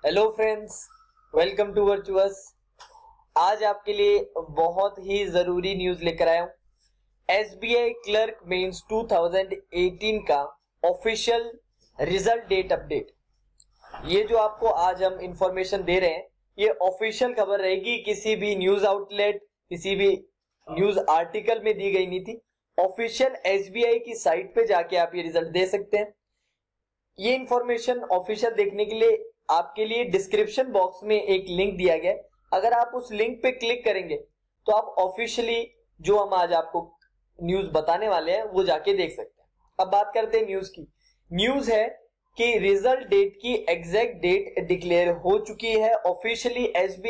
Hello friends, welcome to Virtuous. आज आपके लिए बहुत ही जरूरी न्यूज लेकर आया हूं। एसबीआई क्लर्क मेंस 2018 का ऑफिशियल रिजल्ट डेट अपडेट। ये जो आपको आज हम इंफॉर्मेशन दे रहे हैं, ये ऑफिशियल खबर रहेगी, किसी भी न्यूज आउटलेट, किसी भी न्यूज आर्टिकल में दी गई नहीं थी। ऑफिशियल एसबीआई की साइट पे जाके आप ये रिजल्ट दे सकते हैं। ये इंफॉर्मेशन ऑफिशियल देखने के लिए आपके लिए डिस्क्रिप्शन बॉक्स में एक लिंक दिया गया है। अगर आप उस लिंक पे क्लिक करेंगे तो आप ऑफिशियली जो हम आज आपको न्यूज बताने वाले हैं वो जाके देख सकते हैं। अब बात करते हैं न्यूज की। न्यूज है कि रिजल्ट डेट की एग्जैक्ट डेट डिक्लेयर हो चुकी है ऑफिशियली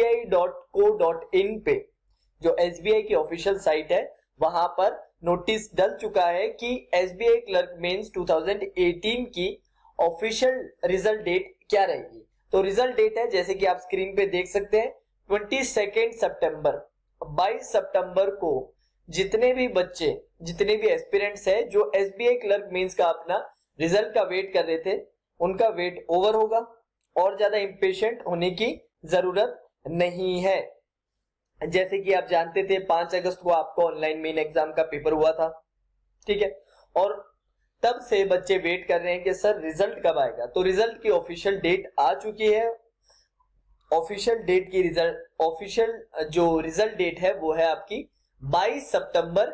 sbi.co.in पे। जो एसबीआई की ऑफिशियल साइट है वहां पर नोटिस डल चुका है कि एसबीआई क्लर्क मेंस 2018 की ऑफिशियल रिजल्ट डेट क्या रहेगी। तो रिजल्ट डेट है, जैसे कि आप स्क्रीन पे देख सकते हैं, 22 सितंबर। 22 सितंबर को जितने भी बच्चे, जितने भी एस्पिरेंट्स हैं जो एसबीआई क्लर्क मेंस का अपना रिजल्ट का वेट कर रहे थे, उनका वेट ओवर होगा और ज्यादा इंपेशेंट होने की जरूरत नहीं है। जैसे कि आप जानते थे 5 अगस्त को आपको ऑनलाइन मेन एग्जाम का पेपर हुआ था, ठीक है, और तब से बच्चे वेट कर रहे हैं कि सर रिजल्ट कब आएगा। तो रिजल्ट की ऑफिशियल डेट आ चुकी है। ऑफिशियल डेट की ऑफिशियल जो रिजल्ट डेट है वो है आपकी 22 सितंबर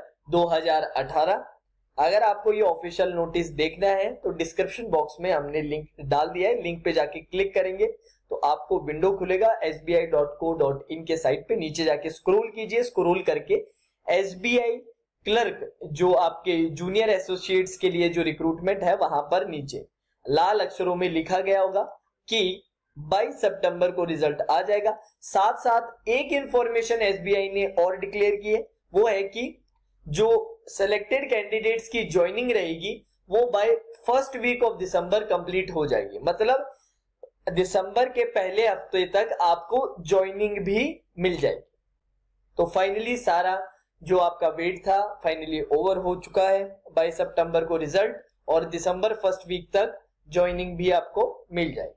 2018। अगर आपको ये ऑफिशियल नोटिस देखना है तो डिस्क्रिप्शन बॉक्स में हमने लिंक डाल दिया है। लिंक पे जाके क्लिक करेंगे तो आपको विंडो खुलेगा sbi.co.in के साइट पे। नीचे जाके स्क्रॉल कीजिए, स्क्रॉल करके एसबीआई क्लर्क जो आपके जूनियर एसोसिएट्स के लिए जो रिक्रूटमेंट है वहां पर नीचे लाल अक्षरों में लिखा गया होगा कि 22 सितंबर को रिजल्ट आ जाएगा। साथ साथ एक इंफॉर्मेशन एसबीआई ने और डिक्लेयर की है, वो है कि जो सिलेक्टेड कैंडिडेट्स की ज्वाइनिंग रहेगी वो by first week of December complete हो जाएगी। मतलब दिसंबर के पहले हफ्ते तक आपको ज्वाइनिंग भी मिल जाएगी। तो फाइनली सारा जो आपका वेट था फाइनली ओवर हो चुका है। 22 सितंबर को रिजल्ट और दिसंबर फर्स्ट वीक तक ज्वाइनिंग भी आपको मिल जाएगी।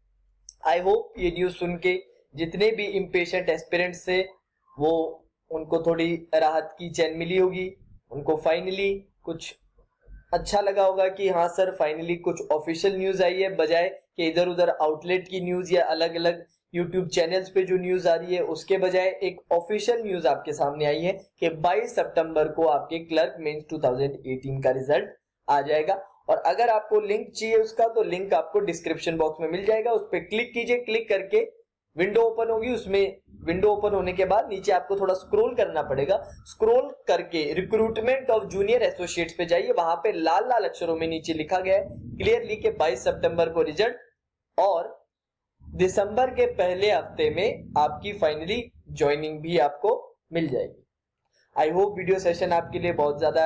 आई होप ये न्यूज सुन के जितने भी इम्पेशेंट एस्पिरेंट्स थे वो उनको थोड़ी राहत की चैन मिली होगी, उनको फाइनली कुछ अच्छा लगा होगा कि हाँ सर फाइनली कुछ ऑफिशियल न्यूज आई है, बजाय कि इधर उधर आउटलेट की न्यूज या अलग अलग यूट्यूब चैनल्स पे जो न्यूज आ रही है उसके बजाय एक ऑफिशियल न्यूज आपके सामने आई है कि 22 सितंबर को आपके क्लर्क मेंस 2018 का रिजल्ट आ जाएगा। और अगर आपको लिंक चाहिए उसका तो लिंक आपको डिस्क्रिप्शन बॉक्स में मिल जाएगा, उस पर क्लिक कीजिए। क्लिक करके विंडो ओपन होगी, उसमें विंडो ओपन होने के बाद नीचे आपको थोड़ा स्क्रॉल करना पड़ेगा। स्क्रॉल करके रिक्रूटमेंट ऑफ जूनियर एसोसिएट्स पे जाइए, वहां पे लाल लाल अक्षरों में नीचे लिखा गया है क्लियरली कि 22 सितंबर को रिजल्ट और दिसंबर के पहले हफ्ते में आपकी फाइनली ज्वाइनिंग भी आपको मिल जाएगी। आई होप वीडियो सेशन आपके लिए बहुत ज्यादा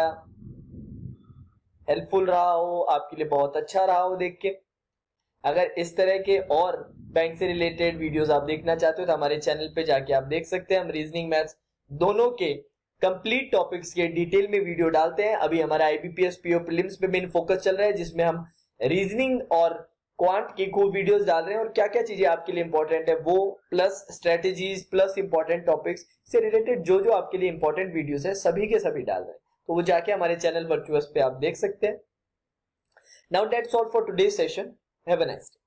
हेल्पफुल रहा हो, आपके लिए बहुत अच्छा रहा हो देख के। अगर इस तरह के और बैंक से रिलेटेड वीडियोस आप देखना चाहते हो तो हमारे चैनल पे जाके आप देख सकते हैं। हम रीजनिंग मैथ्स दोनों के कंप्लीट टॉपिक्स के डिटेल में वीडियो डालते हैं। अभी हमारा आईबीपीएस पीओ प्रीलिम्स पे मेन फोकस चल रहा है, जिसमें हम रीजनिंग और क्वांट की खूब वीडियोस डाल रहे हैं और क्या क्या चीजें आपके लिए इंपॉर्टेंट है वो, plus strategies, plus important topics से रिलेटेड जो जो आपके लिए इंपॉर्टेंट वीडियोस है सभी के सभी डाल रहे हैं। तो वो जाके हमारे चैनल वर्चुअस पे आप देख सकते हैं। Now that's all for today's session. Have a nice day.